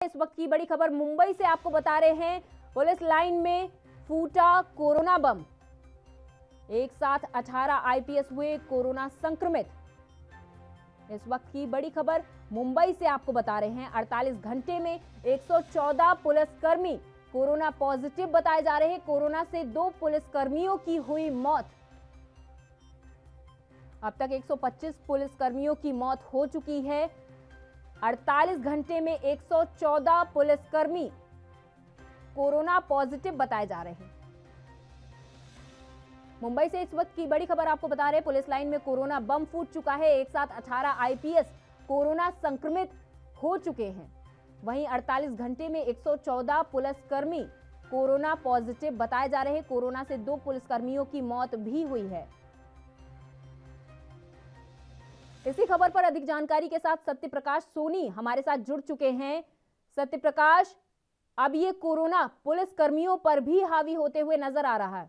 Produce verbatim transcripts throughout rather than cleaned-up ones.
इस वक्त की बड़ी खबर मुंबई से आपको बता रहे हैं। पुलिस लाइन में फूटा कोरोना बम। एक साथ अठारह आईपीएस हुए कोरोना संक्रमित। इस वक्त की बड़ी खबर मुंबई से आपको बता रहे हैं। अड़तालीस घंटे में एक सौ चौदह पुलिसकर्मी कोरोना पॉजिटिव बताए जा रहे हैं। कोरोना से दो पुलिसकर्मियों की हुई मौत। अब तक एक सौ पच्चीस पुलिसकर्मियों की मौत हो चुकी है। अड़तालीस घंटे में एक सौ चौदह पुलिसकर्मी कोरोना पॉजिटिव बताए जा रहे हैं। मुंबई से इस वक्त की बड़ी खबर आपको बता रहे हैं। पुलिस लाइन में कोरोना बम फूट चुका है। एक साथ अठारह आईपीएस कोरोना संक्रमित हो चुके हैं। वहीं अड़तालीस घंटे में एक सौ चौदह पुलिसकर्मी कोरोना पॉजिटिव बताए जा रहे हैं। कोरोना से दो पुलिसकर्मियों की मौत भी हुई है। इसी खबर पर अधिक जानकारी के साथ सत्य प्रकाश सोनी हमारे साथ जुड़ चुके हैं। सत्य प्रकाश, अब ये कोरोना पुलिस कर्मियों पर भी हावी होते हुए नजर आ रहा है।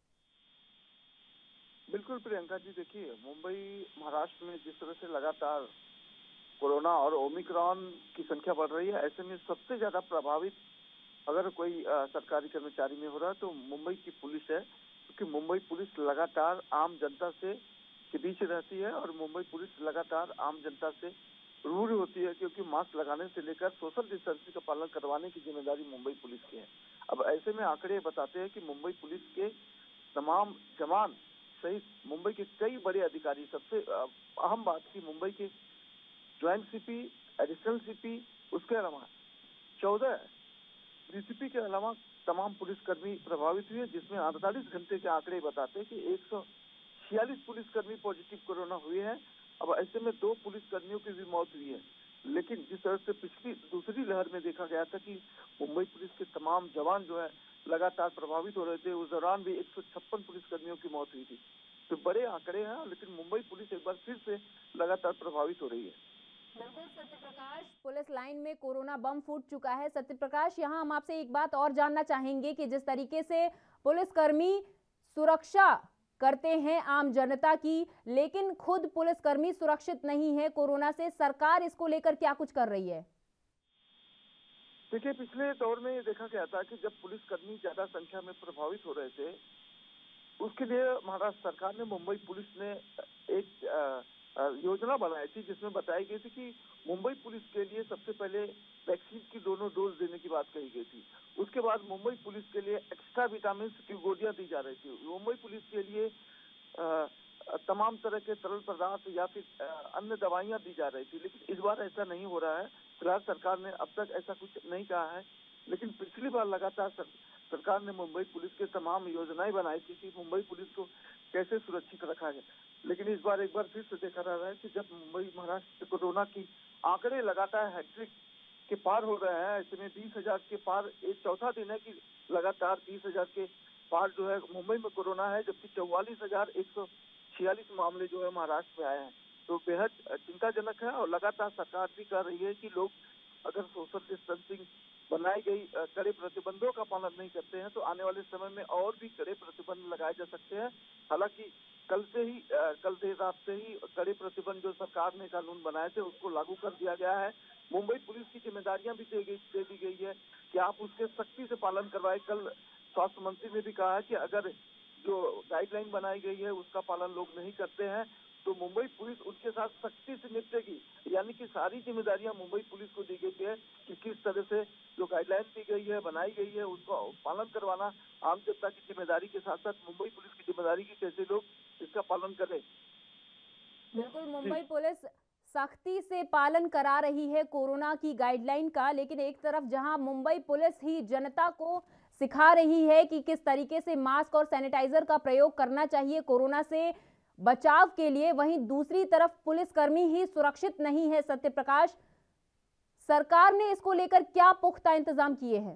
बिल्कुल प्रियंका जी, देखिए मुंबई महाराष्ट्र में जिस तरह से लगातार कोरोना और ओमिक्रॉन की संख्या बढ़ रही है, ऐसे में सबसे ज्यादा प्रभावित अगर कोई आ, सरकारी कर्मचारी में हो रहा है तो मुंबई की पुलिस है, क्योंकि मुंबई पुलिस लगातार आम जनता से के बीच रहती है और मुंबई पुलिस लगातार आम जनता से रूबरू होती है, क्योंकि मास्क लगाने से लेकर सोशल डिस्टेंसिंग का पालन करवाने की जिम्मेदारी मुंबई पुलिस की है। अब ऐसे में आंकड़े बताते हैं कि मुंबई पुलिस के तमाम जवान सहित मुंबई के कई बड़े अधिकारी, सबसे अहम बात की मुंबई के ज्वाइंट सीपी, एडिशनल सीपी, उसके अलावा चौदह डीसीपी के अलावा तमाम पुलिसकर्मी प्रभावित हुए, जिसमें अड़तालीस घंटे के आंकड़े बताते हैं कि एक सौ छियालीस पुलिसकर्मी पॉजिटिव कोरोना हुए हैं। अब ऐसे में दो पुलिसकर्मियों की भी मौत हुई है। लेकिन जिस तरह से पिछली दूसरी लहर में देखा गया था कि मुंबई पुलिस के तमाम जवान जो है लगातार प्रभावित हो रहे थे, उस दौरान भी एक सौ छप्पन पुलिसकर्मियों की मौत हुई थी। तो बड़े आंकड़े हैं, लेकिन मुंबई पुलिस एक बार फिर से लगातार प्रभावित हो रही है। बिल्कुल सत्य प्रकाश, पुलिस लाइन में कोरोना बम फूट चुका है। सत्य प्रकाश, यहाँ हम आपसे एक बात और जानना चाहेंगे कि जिस तरीके से पुलिसकर्मी सुरक्षा करते हैं आम जनता की, लेकिन खुद पुलिसकर्मी सुरक्षित नहीं है कोरोना से, सरकार इसको लेकर क्या कुछ कर रही है? देखिए, पिछले दौर में ये देखा गया था कि जब पुलिसकर्मी ज्यादा संख्या में प्रभावित हो रहे थे, उसके लिए महाराष्ट्र सरकार ने, मुंबई पुलिस ने एक आ, आ, योजना बनाई थी, जिसमें बताई गई थी कि मुंबई पुलिस के लिए सबसे पहले वैक्सीन की दोनों डोज देने की बात कही गई थी। उसके बाद मुंबई पुलिस के लिए एक्स्ट्रा विटामिन की गोलियां दी जा रही थी। मुंबई पुलिस के लिए आ, तमाम तरह के तरल पदार्थ या फिर अन्य दवाइयां दी जा रही थी। लेकिन इस बार ऐसा नहीं हो रहा है। फिलहाल सरकार ने अब तक ऐसा कुछ नहीं कहा है, लेकिन पिछली बार लगातार सर, सरकार ने मुंबई पुलिस के तमाम योजनाएं बनाई थी कि मुंबई पुलिस को कैसे सुरक्षित रखा जाए। लेकिन इस बार एक बार फिर से देखा जा रहा है कि जब मुंबई महाराष्ट्र कोरोना की आंकड़े लगातार हैट्रिक के पार हो रहे हैं, ऐसे में बीस हजार के पार एक चौथा दिन है कि लगातार बीस हजार के पार जो है मुंबई में कोरोना है, जबकि चौवालीस हजार एक सौ छियालीस मामले जो है महाराष्ट्र में आए हैं। तो बेहद चिंताजनक है और लगातार सरकार भी कर रही है कि लोग अगर सोशल डिस्टेंसिंग बनाई गई कड़े प्रतिबंधों का पालन नहीं करते हैं तो आने वाले समय में और भी कड़े प्रतिबंध लगाए जा सकते हैं। हालांकि कल से ही कल देर रात से ही कड़े प्रतिबंध जो सरकार ने कानून बनाए थे उसको लागू कर दिया गया है। मुंबई पुलिस की जिम्मेदारियां भी दे, दे दी गई है कि आप उसके सख्ती से पालन करवाए। कल स्वास्थ्य मंत्री ने भी कहा है कि अगर जो गाइडलाइन बनाई गई है उसका पालन लोग नहीं करते हैं तो मुंबई पुलिस उनके साथ सख्ती से निपटेगी। यानी कि सारी जिम्मेदारियां मुंबई पुलिस को दी गई है कि किस तरह से जो गाइडलाइन दी गई है, बनाई गई है, उसका पालन करवाना आम जनता की जिम्मेदारी के साथ साथ मुंबई पुलिस की जिम्मेदारी की कैसे लोग इसका पालन करें। बिल्कुल, मुंबई पुलिस सख्ती से पालन करा रही है कोरोना की गाइडलाइन का, लेकिन एक तरफ जहां मुंबई पुलिस ही जनता को सिखा रही है कि किस तरीके से मास्क और सैनिटाइजर का प्रयोग करना चाहिए कोरोना से बचाव के लिए, वहीं दूसरी तरफ पुलिसकर्मी ही सुरक्षित नहीं है। सत्य प्रकाश, सरकार ने इसको लेकर क्या पुख्ता इंतजाम किए हैं?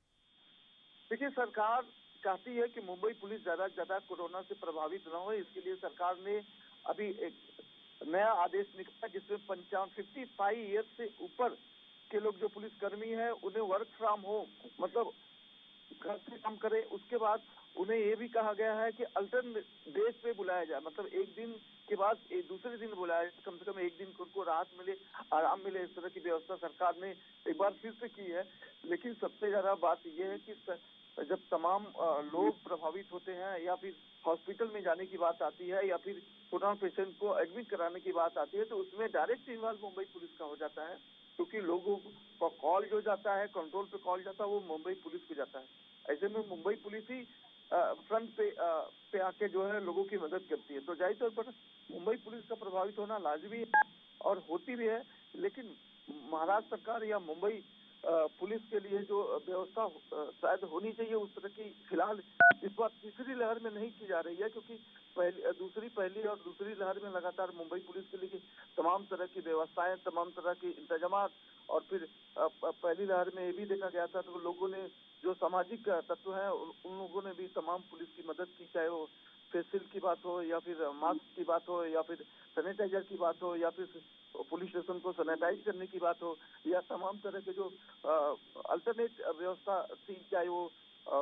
देखिए, सरकार चाहती है कि मुंबई पुलिस ज्यादा से ज्यादा कोरोना से प्रभावित न हो। इसके लिए सरकार ने अभी एक नया आदेश निकाला जिसमें पंचावन फिफ्टी फाइव ईयर्स से ऊपर के लोग जो पुलिसकर्मी है उन्हें वर्क फ्रॉम होम, मतलब घर से काम करें। उसके बाद उन्हें ये भी कहा गया है कि अल्टरनेट डेज पे बुलाया जाए, मतलब एक दिन के बाद एक दूसरे दिन बुलाया जाए, कम से कम एक दिन उनको राहत मिले, आराम मिले। इस तरह की व्यवस्था सरकार ने एक बार फिर से की है। लेकिन सबसे ज्यादा बात यह है कि जब तमाम लोग प्रभावित होते हैं या फिर हॉस्पिटल में जाने की बात आती है या फिर कोरोना पेशेंट को एडमिट कराने की बात आती है, तो उसमें डायरेक्ट इन्वॉल्व मुंबई पुलिस का हो जाता है, क्योंकि लोगों का कॉल जो जाता है, कंट्रोल पे कॉल जाता है, वो मुंबई पुलिस को जाता है। ऐसे में मुंबई पुलिस ही फ्रंट पे आ, पे आके जो है लोगों की मदद करती है। तो जाहिर तौर पर मुंबई पुलिस का प्रभावित होना लाजमी है और होती भी है। लेकिन महाराष्ट्र सरकार या मुंबई पुलिस के लिए जो व्यवस्था शायद होनी चाहिए उस तरह की फिलहाल इस बार तीसरी लहर में नहीं की जा रही है, क्योंकि पहली दूसरी पहली और दूसरी लहर में लगातार मुंबई पुलिस के लिए तमाम तरह की व्यवस्थाएं, तमाम तरह के इंतजाम, और फिर पहली लहर में ये भी देखा गया था तो लोगों ने जो सामाजिक तत्व हैं उन लोगों ने भी तमाम पुलिस की मदद की, चाहे वो फेस शील्ड की बात हो या फिर मास्क की बात हो या फिर सैनिटाइजर की बात हो या फिर पुलिस स्टेशन को सैनिटाइज करने की बात हो या तमाम तरह के जो अल्टरनेट व्यवस्था थी, चाहे वो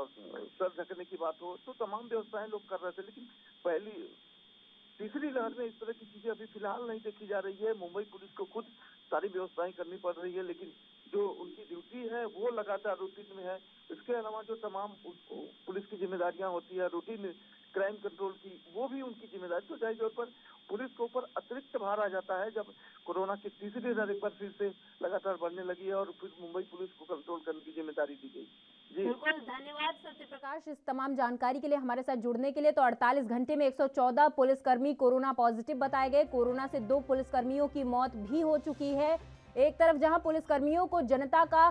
सर ढकने की बात हो, तो तमाम व्यवस्थाएं लोग कर रहे थे। लेकिन पहली तीसरी लहर में इस तरह की चीजें अभी फिलहाल नहीं देखी जा रही है। मुंबई पुलिस को खुद सारी व्यवस्थाएं करनी पड़ रही है, लेकिन जो उनकी ड्यूटी है वो लगातार रूटीन में है। इसके अलावा जो तमाम पुलिस की जिम्मेदारियां होती है रूटीन क्राइम कंट्रोल की, वो भी उनकी जिम्मेदारी। तो जाहिर तौर पर पुलिस के ऊपर अतिरिक्त भार आ जाता है जब कोरोना की तीसरी लहर एक बार फिर से लगातार बढ़ने लगी है और फिर मुंबई पुलिस को कंट्रोल करने की जिम्मेदारी दी गई। जी बिल्कुल, धन्यवाद सत्य प्रकाश इस तमाम जानकारी के लिए, हमारे साथ जुड़ने के लिए। तो अड़तालीस घंटे में एक सौ चौदह पुलिसकर्मी कोरोना पॉजिटिव बताए गए। कोरोना से दो पुलिसकर्मियों की मौत भी हो चुकी है। एक तरफ जहां पुलिसकर्मियों को जनता का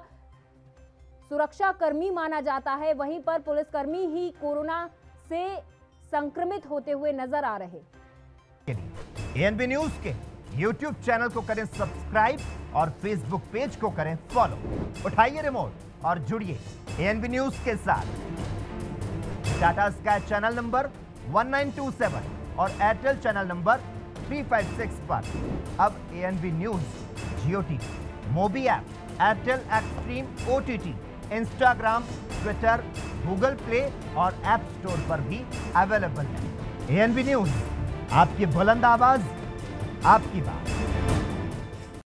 सुरक्षा कर्मी माना जाता है, वहीं पर पुलिसकर्मी ही कोरोना से संक्रमित होते हुए नजर आ रहे। एएनबी न्यूज के यूट्यूब चैनल को करें सब्सक्राइब और फेसबुक पेज को करें फॉलो। उठाइए रिमोट और जुड़िए एएनबी न्यूज के साथ। Tata sky channel number one nine two seven और Airtel channel number three five six पर अब ANB news Jio TV, Mobi app, Airtel Xstream OTT, Instagram, Twitter, Google play और ऐप स्टोर पर भी अवेलेबल है। एएनबी न्यूज, आपकी बुलंद आवाज, आपकी बात।